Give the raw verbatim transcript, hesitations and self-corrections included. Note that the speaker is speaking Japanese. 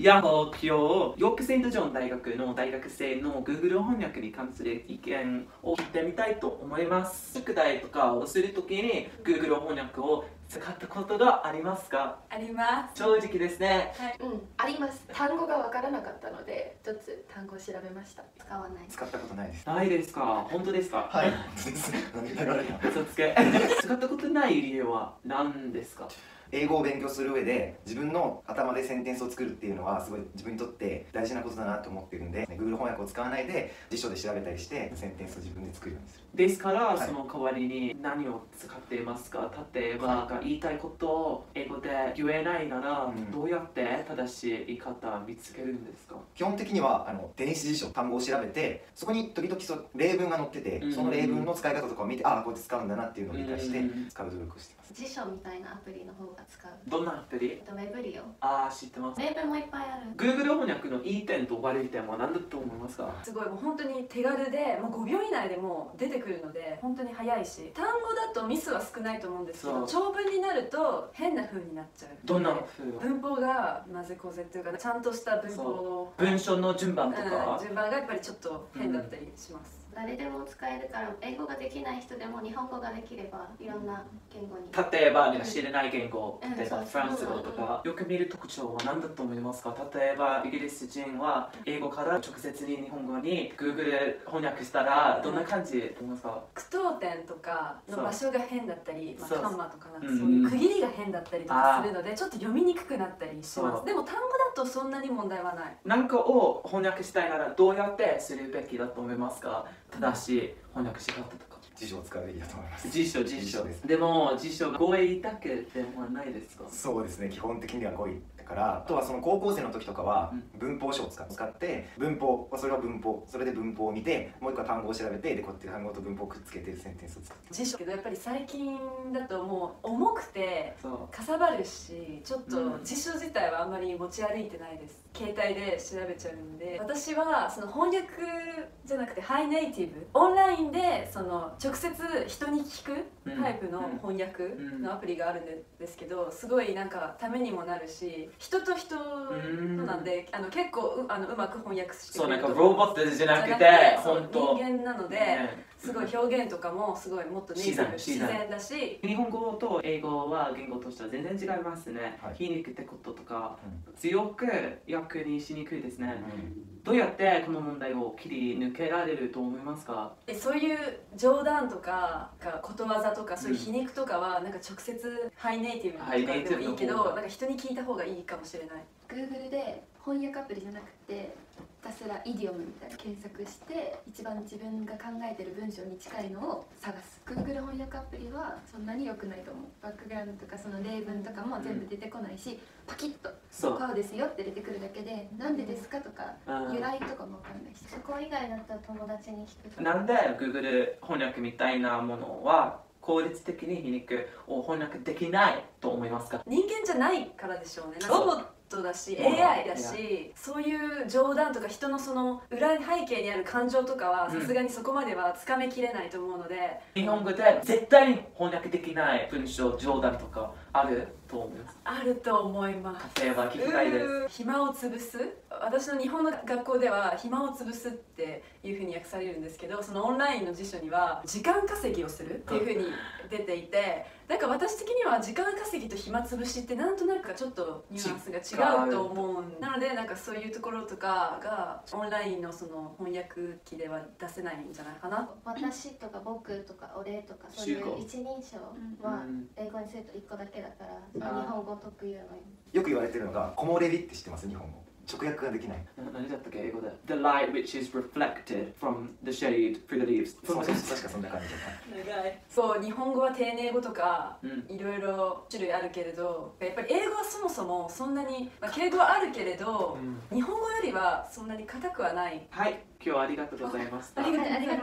やっほー、今日、ヨークセントジョン大学の大学生の Google 翻訳に関する意見を聞いてみたいと思います。宿題とかをするときに Google 翻訳を使ったことがありますか？ あります。 正直ですね。 はい、 うん、あります。単語がわからなかったので、一つ単語を調べました。使わない。 使ったことないです。 ないですか？本当ですか？ はい。何言われた？ 嘘つけ。使ったことない理由は何ですか？ 英語を勉強する上で自分の頭でセンテンスを作るっていうのはすごい自分にとって大事なことだなと思ってるんで、Google 翻訳を使わないで辞書で調べたりしてセンテンスを自分で作るようにする。 ですから、 はい、 その代わりに何を使っていますか？例えば、はい、言いたいことを英語で言えないなら、うん、どうやって正しい言い方を見つけるんですか？ 基本的にはあの電子辞書、単語を調べて、そこに時々そ例文が載ってて、うん、その例文の使い方とかを見て、ああこうやって使うんだなっていうのを理解して使う努力をしています。 辞書みたいなアプリの方が使う。 どんなアプリ？ ウェブリオ。 ああ、知ってます。 例文もいっぱいある。 Google 翻訳のいい点と悪い点は何だと思いますか？ すごいもう本当に手軽で、もうごびょう以内でもう出てくるので本当に早いし、単語だとミスは少ないと思うんですけど、長文になると変な風になっちゃう。 どんな風？ 文法がなぜこぜっていうか、ちゃんとした文法の文章の順番とか、 うん、順番がやっぱりちょっと変だったりします。 うん、誰でも使えるから、英語ができない人でも日本語ができればいろんな言語に。 例えば知らない言語、例えばフランス語とか、よく見る特徴は何だと思いますか？例えばイギリス人は英語から直接に日本語に Google 翻訳したらどんな感じと思いますか？ 句読点とかの場所が変だったり、まあ、カンマとかなんかそういう区切りが変だったりとかするので、ちょっと読みにくくなったりします。でも単語だとそんなに問題はない。 何かを翻訳したいならどうやってするべきだと思いますか？正しい翻訳し方とか。 辞書を使うべきだと思います。 辞書、辞書です。 でも辞書が語彙だけではないですか？ そうですね、基本的には語彙だから。あとはその高校生の時とかは文法書を使って文法、それは文法、それで文法を見て、もう一個単語を調べて、でこうやって単語と文法をくっつけてセンテンスを作って。 辞書けどやっぱり最近だともう重くてかさばるし、ちょっと辞書自体はあんまり持ち歩いてないです。携帯で調べちゃうんで、私はその翻訳じゃなくてハイネイティブ、オンラインでその直接人に聞くタイプの翻訳のアプリがあるんですけど、すごいなんかためにもなるし、人と人なんで、あの結構 う, あのうまく翻訳してくれる。 そう、なんかロボットじゃなくて本当人間なので、ね、すごい表現とかもすごいもっとネイティブ、自然だし。 日本語と英語は言語としては全然違いますね。はい、皮肉ってこととか、うん、強く訳にしにくいですね。うん、どうやってこの問題を切り抜けられると思いますか？ えそういう冗談とかことわざとかそういう皮肉とかは、うん、なんか直接ハイネイティブとかでもいいけど、なんか人に聞いた方がいいかもしれない。 Google で翻訳アプリじゃなくて、ひたすらイディオムみたいな検索して一番自分が考えてる文章に近いのを探す。 Google 翻訳アプリはそんなに良くないと思う。バックグラウンドとかその例文とかも全部出てこないし、パキッと「こうですよ」って出てくるだけで、なんでですかとか由来とかも分かんないし、そこ以外だったら友達に聞く。 なんで Google 翻訳みたいなものは効率的に皮肉を翻訳できないと思いますか？ 人間じゃないからでしょうね。ロボットだし エーアイ だし、そういう冗談とか人のその裏背景にある感情とかはさすがにそこまではつかめきれないと思うので、 うん、日本語で絶対に翻訳できない文章、冗談とかあると思います。 あると思います。 例えば聞きたいです。 暇を潰す。私の日本の学校では暇を潰すっていうふうに訳されるんですけど、そのオンラインの辞書には時間稼ぎをするっていうふうに出ていて、なんか私的には時間稼ぎと暇つぶしってなんとなくちょっとニュアンスが違うと思う。なのでなんかそういうところとかがオンラインのその翻訳機では出せないんじゃないかな。 私とか僕とか俺とかそういう一人称は英語にするといっこだけだから、その日本語特有の。 よく言われてるのが木漏れ日って知ってます？日本語直訳ができない。 何だったっけ英語で The light which is reflected from the shade through the leaves。 そうそう、確かそんな感じだった。長い。そう、日本語は丁寧語とかいろいろ種類あるけれど、やっぱり英語はそもそもそんなに、まあ、敬語はあるけれど、うん、日本語よりはそんなに硬くはない。 はい、今日はありがとうございました。 ありがとうございます。